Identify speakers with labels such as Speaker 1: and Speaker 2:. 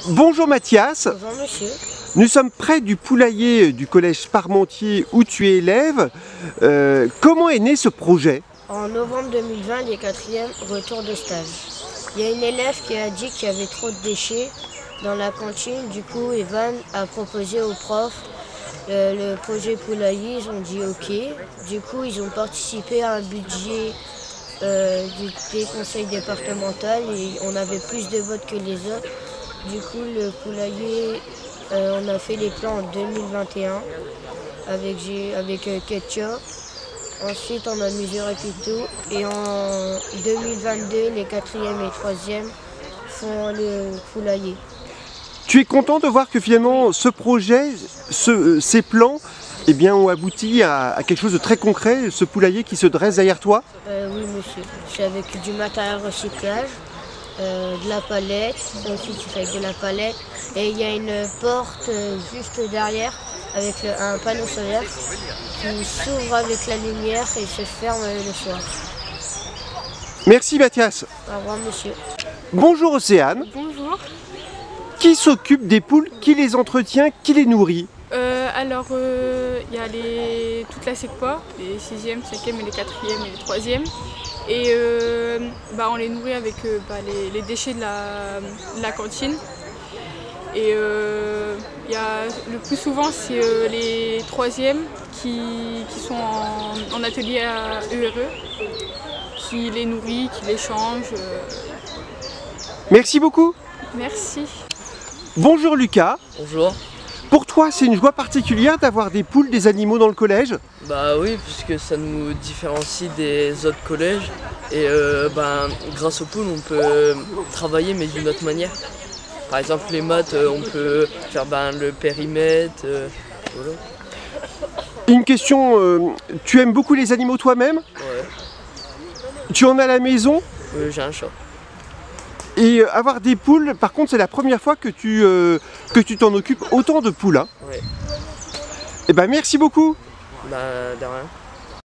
Speaker 1: Bonjour Mathias.
Speaker 2: Bonjour monsieur.
Speaker 1: Nous sommes près du poulailler du collège Parmentier où tu es élève. Comment est né ce projet?
Speaker 2: En novembre 2020, les 4e retour de stage. Il y a une élève qui a dit qu'il y avait trop de déchets dans la cantine. Du coup, Evan a proposé aux profs le projet poulailler. Ils ont dit OK. Du coup, ils ont participé à un budget des conseils départementaux et on avait plus de votes que les autres. Du coup, le poulailler, on a fait les plans en 2021 avec Ketchup. Ensuite, on a mesuré tout. Et en 2022, les 4e et 3e font le poulailler.
Speaker 1: Tu es content de voir que finalement ce projet, ces plans, eh bien, ont abouti à quelque chose de très concret, ce poulailler qui se dresse derrière toi?
Speaker 2: Oui, monsieur. C'est avec du matériel recyclage, de la palette. Ensuite, c'est avec de la palette. Et il y a une porte juste derrière avec un panneau solaire qui s'ouvre avec la lumière et se ferme le soir.
Speaker 1: Merci Mathias.
Speaker 2: Au revoir, monsieur.
Speaker 1: Bonjour Océane.
Speaker 3: Bonjour.
Speaker 1: Qui s'occupe des poules? Qui les entretient? Qui les nourrit?
Speaker 3: Il y a toute la SECPOA, les 6e, 5e et les 4e et les 3e. Et on les nourrit avec les déchets de la cantine. Et le plus souvent, c'est les 3e qui sont en atelier à ERE, qui les nourrit, qui les change.
Speaker 1: Merci beaucoup.
Speaker 3: Merci.
Speaker 1: Bonjour Lucas.
Speaker 4: Bonjour.
Speaker 1: Pour toi, c'est une joie particulière d'avoir des poules, des animaux dans le collège?
Speaker 4: Bah oui, puisque ça nous différencie des autres collèges. Et grâce aux poules, on peut travailler, mais d'une autre manière. Par exemple, les maths, on peut faire le périmètre. Voilà.
Speaker 1: Une question, tu aimes beaucoup les animaux toi-même?
Speaker 4: Ouais.
Speaker 1: Tu en as à la maison?
Speaker 4: J'ai un chat.
Speaker 1: Et avoir des poules, par contre, c'est la première fois que tu t'en occupes autant de poules. Hein.
Speaker 4: Ouais.
Speaker 1: Eh ben, merci beaucoup.
Speaker 4: De rien.